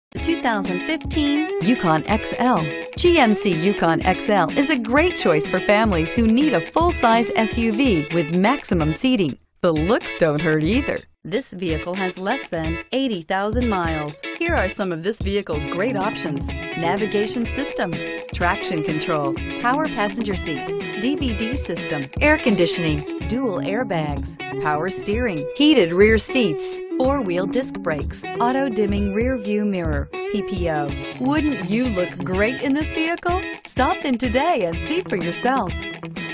The 2015 Yukon XL. GMC Yukon XL is a great choice for families who need a full-size SUV with maximum seating. The looks don't hurt either. This vehicle has less than 80,000 miles. Here are some of this vehicle's great options: navigation system, traction control, power passenger seat, DVD system, air conditioning, dual airbags, power steering, heated rear seats, four-wheel disc brakes, auto-dimming rear view mirror, PPO. Wouldn't you look great in this vehicle? Stop in today and see for yourself.